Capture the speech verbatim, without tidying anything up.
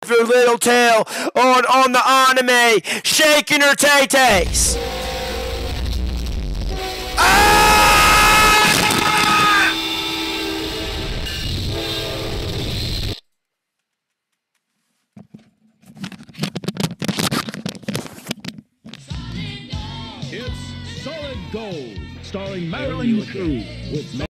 your little tail on, on the anime, shaking her tay-tays. Ah! It's Solid Gold, starring Marilyn McCoo with